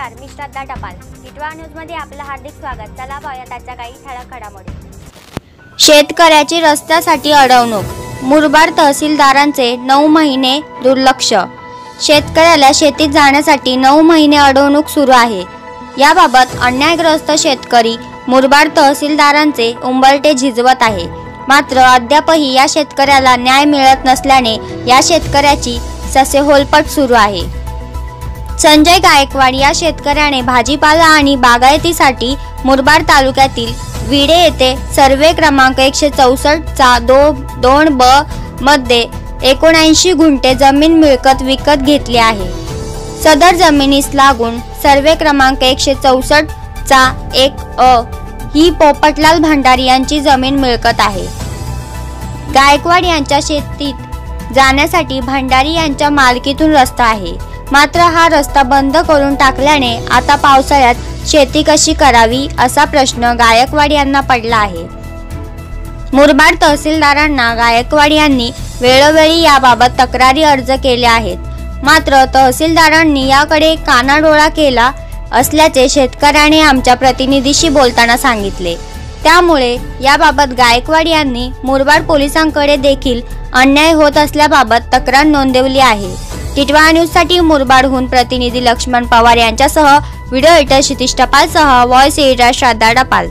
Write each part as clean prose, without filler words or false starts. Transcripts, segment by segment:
नमस्कार, मी श्रद्धा टपाल. टिटवाळा न्यूजमध्ये आपलं हार्दिक स्वागत. चला पाहूयात आजच्या काही ठळक घडामोडी. शेतकऱ्याची रस्त्यासाठी अडवणूक. मुरबाड तहसीलदारांचे 9 महिने दुर्लक्ष. शेतकऱ्याला शेतीत जाण्यासाठी 9 महिने अडवणूक सुरू आहे. याबाबत अन्यायग्रस्त शेतकरी मुरबाड तहसीलदारांचे उंबरठे झिजवत आहे. मात्र अद्यापही या शेतकऱ्याला न्याय मिळत नसल्याने या शेतकऱ्याची ससेहोलपट सुरू आहे. संजय गायकवाड या शेतकऱ्याने भाजीपाला आणि बागायतीसाठी मुरबाड तालुक्यातील विडे येथे सर्वे क्रमांक 164 चा 2 ब मध्ये 79 गुंठे जमीन मिळकत विकत घेतली आहे. सदर जमिनीस लागून सर्वे क्रमांक 164 चा 1 अ ही पोपटलाल भंडारी यांची जमीन मिळकत आहे. गायकवाड यांच्या शेतीत जाण्यासाठी भंडारी यांच्या मालकीतून रस्ता आहे. मात्र हा रस्ता बंद करून टाकल्याने आता पावसाळ्यात शेती कशी करावी असा प्रश्न गायकवाड यांना पडला आहे. मुरबाड तहसीलदारांना गायकवाड यांनी वेळोवेळी याबाबत तक्रारी अर्ज केले आहेत. मात्र तहसीलदारांनी याकडे कानाडोळा केला असल्याचे शेतकऱ्याने आमच्या प्रतिनिधीशी बोलताना सांगितले. त्यामुळे याबाबत गायकवाड यांनी मुरबाड पोलिसांकडे देखील अन्याय होत असल्याबाबत तक्रार नोंदवली आहे. टिटवाळा न्यूजसाठी मुरबाडहून प्रतिनिधी लक्ष्मण पवार यांच्यासह व्हिडिओ एडिटर क्षितिज टपालसह voice editor Shraddha Tapal.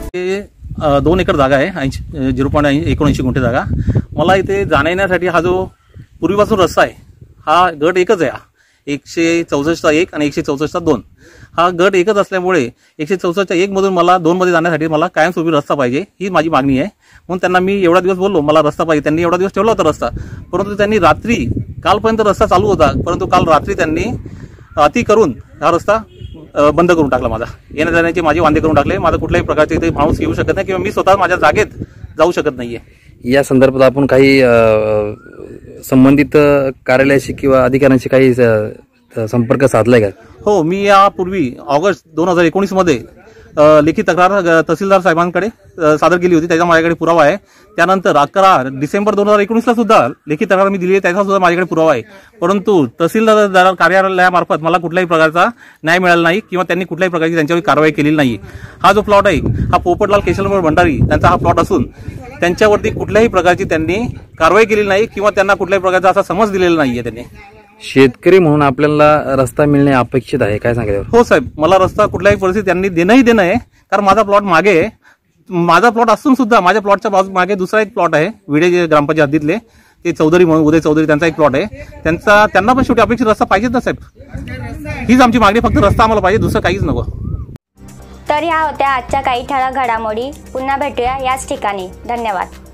2 acre जागा आहे, 0.79 गुंठे जागा. मला इथे जाण्यासाठी हा जो पूर्वीपासून रस्ता आहे हा गट एकच आहे. 164चा 1 आणि 164चा 2 हा गट एकच असल्यामुळे 164च्या 1 मधून मला 2 मध्ये जाण्यासाठी मला कायमस्वरूपी रस्ता पाहिजे ही माझी मागणी आहे. म्हणून त्यांना मी एवढा दिवस बोललो मला रस्ता पाहिजे. त्यांनी एवढा दिवस ठेवला होता रस्ता, परंतु त्यांनी रात्री कालपर्यंत रस्ता चालू होता, परंतु काल रात्री त्यांनी अति करून हा रस्ता बंद करून टाकला. माझा येण्या जाण्याचे माझे वांदे करून टाकले. माझा कुठल्याही प्रकारचे इथे माणूस येऊ शकत नाही किंवा मी स्वतः माझ्या जागेत जाऊ शकत नाहीये. या संदर्भात आपण काही संबंधित कार्यालयाशी किंवा अधिकाऱ्यांशी काही संपर्क साधलाय का? हो, मी यापूर्वी ऑगस्ट 2019 मध्ये लेखी तक्रार तहसीलदार साहेबांकडे सादर केली होती. त्याचा माझ्याकडे पुरावा आहे. त्यानंतर 11 डिसेंबर 2019 सुद्धा लेखी तक्रार मी दिली आहे, त्याचा सुद्धा माझ्याकडे पुरावा आहे. परंतु तहसीलदार कार्यालयामार्फत मला कुठल्याही प्रकारचा न्याय मिळाला नाही किंवा त्यांनी कुठल्याही प्रकारची त्यांच्यावर कारवाई केलेली नाही. हा जो प्लॉट आहे हा पोपटलाल केशवराव भंडारी त्यांचा हा प्लॉट असून त्यांच्यावरती कुठल्याही प्रकारची त्यांनी कारवाई केलेली नाही किंवा त्यांना कुठल्याही प्रकारचा असा समज दिलेला नाहीये. त्यांनी शेतकरी म्हणून आपल्याला रस्ता मिळणे अपेक्षित आहे, काय सांगायचं? हो साहेब, मला रस्ता कुठल्याही परिस्थितीत त्यांनी देणं आहे, कारण माझा प्लॉट मागे आहे. माझा प्लॉट असून सुद्धा माझ्या प्लॉटच्या मागे दुसरा एक प्लॉट आहे विडे ग्रामपंचायत हद्दीतले ते चौधरी म्हणून उदय चौधरी त्यांचा एक प्लॉट आहे. त्यांना पण शेवटी अपेक्षित रस्ता पाहिजेच ना साहेब. हीच आमची मागणी, फक्त रस्ता आम्हाला पाहिजे, दुसरं काहीच नको. तर ह्या होत्या आजच्या काही ठळक घडामोडी. पुन्हा भेटूया याच ठिकाणी. धन्यवाद.